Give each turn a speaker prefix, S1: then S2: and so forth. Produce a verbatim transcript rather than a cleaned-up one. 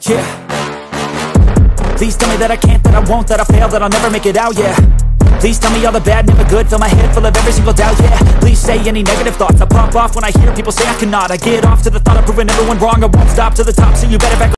S1: Yeah. Please tell me that I can't, that I won't, that I fail, that I'll never make it out, yeah. Please tell me all the bad, never good, fill my head full of every single doubt, yeah. Please say any negative thoughts, I pop off when I hear people say I cannot. I get off to the thought of proving everyone wrong, I won't stop to the top, so you better back